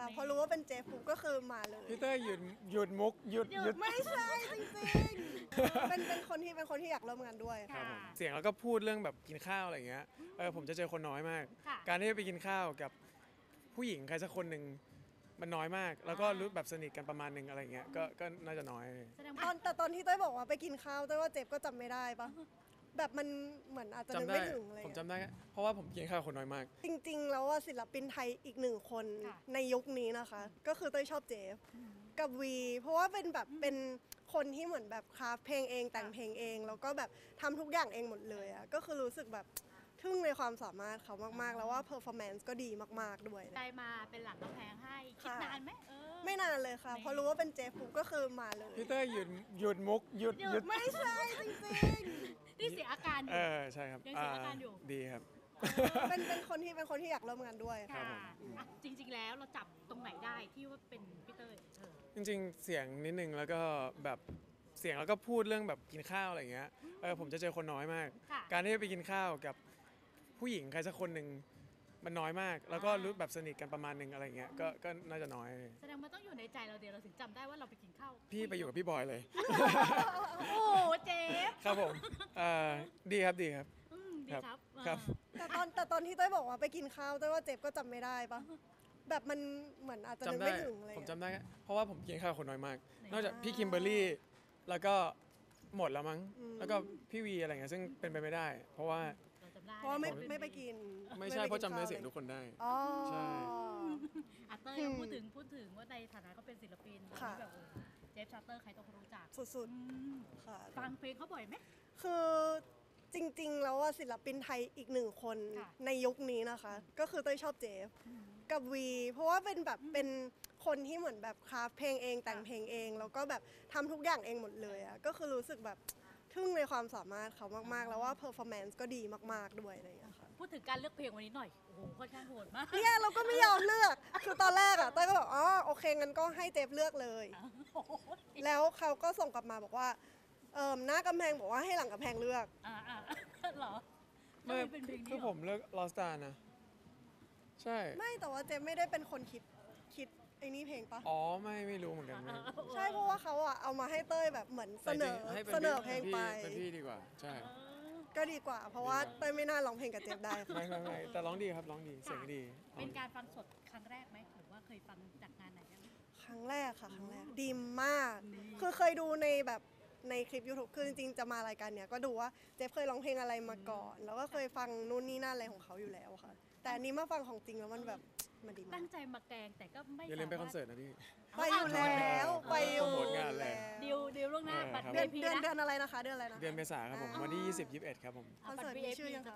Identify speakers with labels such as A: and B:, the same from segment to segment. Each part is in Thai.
A: พอรู้ว่าเป็นเจฟปุ๊บก็คือมาเลย
B: พี่เต้ยหยุดมุกหยุด
A: ไม่ใช่จริงๆเป็นคนที่อยากร่วมงานด้วย
B: ครับผมเสียงแล้วก็พูดเรื่องแบบกินข้าวอะไรเงี้ยผมจะเจอคนน้อยมาก
C: ค่ะ
B: การที่ไปกินข้าวกับผู้หญิงใครสักคนหนึ่งมันน้อยมาก แล้วก็รู้แบบสนิทกันประมาณหนึงอะไรเงี้ยก็น่าจะน้อย
C: แสดง
A: ต
C: ว่า
A: อนแต่ตอนที่เต้ยบอกว่าไปกินข้าวเต้ยว่าเจฟก็จำไม่ได้ปะแบบมันเหมือนอาจจะนึก
B: จำได้
A: ไม่ถึงอะไร
B: ผม
A: เงี้ย
B: จำได้เพราะว่าผมกินข้าวกับคนน้อยมาก
A: จริงๆแล้วว่าศิลปินไทยอีกหนึ่งคน
C: ค่ะ
A: ในยุคนี้นะคะ ก็คือเต้ยชอบเจฟกับวีเพราะว่าเป็นแบบเป็นคนที่เหมือนแบบคราฟเพลงเองแต่งเพลงเอง แล้วก็แบบทำทุกอย่างเองหมดเลยอะก็คือรู้สึกแบบทึ่งในความสามารถเขามากๆ แล้วว่าเพอร์ฟอร์แมนซ์ก็ดีมากๆด้วย
C: ได้มาเป็นหลังกำแพงให้คิด
A: ค่ะ
C: นานไหม
A: ไม่นานเลยค่ะพอรู้ว่าเป็นเจฟปุ๊บก็คือมาเลย
B: พี่เต้ยหยุดมุกหยุด
A: ไม่ใช่จริง
C: นี่เสียอาการอยู่
B: ใช่ครับ
C: ยังเสียอาการอยู่
B: ดีครับ
A: ๆเป็นคนที่อยากร่วมงานด้วย
C: ค่ะ
B: ผม
C: อ่ะจริง ๆ แล้วเราจับตรงไหนได้ที่ว่าเป็นพี่เต้ย
B: จริงๆ เสียงนิดนึงแล้วก็แบบเสียงแล้วก็พูดเรื่องแบบกินข้าวอะไรเงี้ยผมจะเจอคนน้อยมาก
C: ค่ะ
B: การที่ไปกินข้าวกับผู้หญิงใครสักคนหนึ่งมันน้อยมาก แล้วก็รู้แบบสนิทกันประมาณหนึงอะไรเงี้ยก็น่าจะน้อย
C: แสดงมันต้องอยู่ในใจเราเดี๋ยวเราถึงจำได้ว่าเราไปกินข้าว
B: พี่ไปอยู่กับพี่บอยเลย
C: โอ้โหเจฟ
B: ครับผมดีครับดีครับ
C: ดีครับ
B: ครับ
A: แต่ตอนที่เต้ยบอกว่าไปกินข้าวเต้ยว่าเจฟก็จำไม่ได้ปะแบบมันเหมือนอาจจะนึก
B: จำได้
A: ไม่ถึงอะไร
B: ผม
A: เงี้ย
B: จำได้ เพราะว่าผมกินข้าวกับคนน้อยมาก นอกจากพี่คิมเบอร์รี่แล้วก็หมดแล้วมั้งแล้วก็พี่วีอะไรเงี้ยซึ่งเป็นไปไม่ได้ เพราะว่า
C: เราจำได้
A: เพราะว่าไม่ไปกิน
B: ไม่ใช่เพราะจำเนื้อเสียงทุกคนได้
A: อ๋อ
B: ใช่
C: อ่ะเต้ยพูดถึงว่าในฐานะเขาเป็นศิลปิน
A: ค่ะ
C: แบบเจฟชาร์เตอร์ใครต้องรู้จัก
A: สุดๆค่ะ
C: ฟังเพลงเขาบ่อยไหม
A: คือจริงๆ แล้วว่าศิลปินไทยอีกหนึ่งคน
C: ค่ะ
A: ในยุคนี้นะคะ ก็คือเต้ยชอบเจฟกับวีเพราะว่าเป็นแบบเป็นคนที่เหมือนแบบคราฟเพลงเองแต่งเพลงเอง แล้วก็แบบทำทุกอย่างเองหมดเลยอะก็คือรู้สึกแบบทึ่งในความสามารถเขามากๆ แล้วว่าเพอร์ฟอร์แมนซ์ก็ดีมากๆด้วยอะไรอย่างเงี้ยค่ะ
C: พูดถึงการเลือกเพลงวันนี้หน่อย โอ้โหค่อนข้างโหดมาก
A: เนี่ยเราก็ไม่ยอมเลือก คือตอนแรกอะเต้ยก็บอกอ๋อโอเคงั้นก็ให้เจฟเลือกเลย
C: โอ้โห
A: แล้วเขาก็ส่งกลับมาบอกว่าหน้ากำแพงบอกว่าให้หลังกำแพงเลือก
C: เหรอ
B: ไม่
C: ทำเป็นเพลงนี้
B: คือ
C: เหร
B: ผมเลือกลอสตานะ ใช่
A: ไม่แต่ว่าเจฟไม่ได้เป็นคนคิดไอ้นี่เพลงปะ
B: อ๋อไม่รู้เหมือนกัน
A: ใช่เพราะว่าเขาอะเอามาให้เต้ยแบบเหมือนเสนอ
B: แต่จริงๆให้ป็น
A: เสนอเพลงไป
B: เป็นพี่ดีกว่า ใช่
A: ก็ดีกว่า เพราะว่าเต้ยไม่น่าร้องเพลงกับเจฟได้ค่ะ
B: ไม่แต่ร้องดีครับร้องดีเสียงดี
C: เป็นการฟังสดครั้งแรกไหมหรือว่าเคยฟังจากงานไหนยัง
A: ครั้งแรกค่ะครั้งแรกดีมาก คือเคยดูในแบบในคลิป YouTube คือจริงๆจะมารายการเนี้ยก็ดูว่าเจฟเคยร้องเพลงอะไรมาก่อน แล้วก็เคยฟังนู่นนี่นั่นอะไรของเขาอยู่แล้วค่ะ แต่อันนี้มาฟังของจริงแล้วมันแบบมันดีมา
C: ตั้
A: ก
C: งใจมาแกงแต่ก็ไม่
B: อย่าลืมไปคอนเสิร์ตนะพี่
A: ไปอยู่แล้วไปอยู่
B: โปรโมทงานเลย
C: ดิวล่วงหน้าบัตร
B: ครับ
A: เดือน
C: VIP
A: เดือน
C: นะ
A: เดือนอะไรนะคะ เดือนอะไรนะ
B: เดือนเมษาครับผมวันที่ 20-21 ครับผม
A: คอนเสิร์ตมีชื่อยังคะ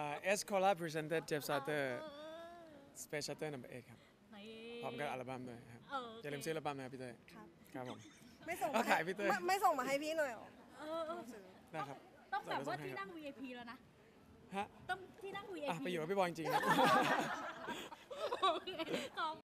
B: S Collab Presented Jeff Sutter Space Shuttle No. 8ครับพร้อมกับอัลบั้มด้วยครับอย่าลืมซื้ออัลบั้มนะครับพี่เต้ย
A: ครับ
B: ครับผม
A: ไม่ส่ง
B: เอา
A: มา
B: ขายพี่เต้ย
A: ไม่ส่งมาให้พี่หน่อยเหรอ
B: ได้ครับ
C: ต้องแบบว่า
B: เดี๋
C: ที่
B: ย
C: นั่ง
B: ส่ให้
C: VIP แล้วนะ
B: ฮะ
C: ต้องที่นั่ง VIP
B: ไปอยู่กับพี่บอยจริงๆนะ
C: โอเคขอบ